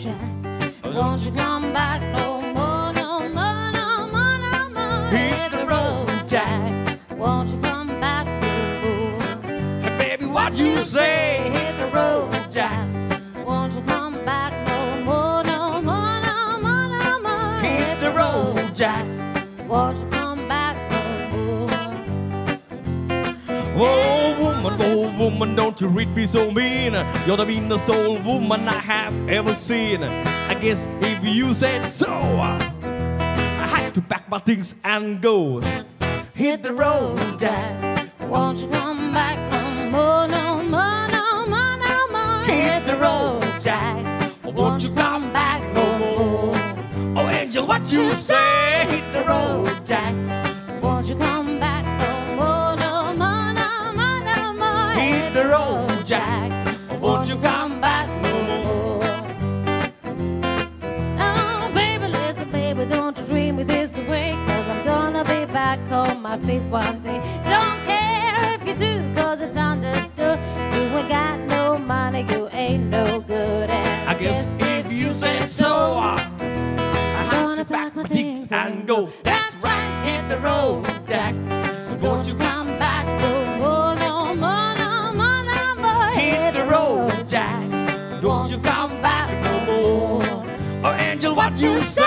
Jack. Won't you come back no more, no more, no more, no more. Hit the road, Jack. Won't you come back no more? Hey, baby, what you say? Hit the road, Jack. Won't you come back no more, no more, no more, no more. Hit the road, Jack. Won't you come back no more? Oh woman, don't you read me so mean. You're the meanest old woman I have ever seen. I guess if you said so, I had to pack my things and go. Hit the road, Jack. Won't you come back no more, no more, no more, no more. Hit the road, Jack. Won't you come back no more? Oh, angel, what you say? Hit the road, Jack. Won't you come back no more, no more, no more, no more. Hit the road, Jack. Won't you come back no more? Oh, baby, listen, baby, don't you dream me this way. Cause I'm gonna be back on my feet one day. Don't care if you do, cause it's understood. You ain't got no money, you ain't no good. And I guess if you said so, I have to pack my things and go. That's right, hit the road, Jack. Won't you come back no more, no more, no more, no more. Hit the road, Jack. Don't you come back no more. Oh, angel, what you say?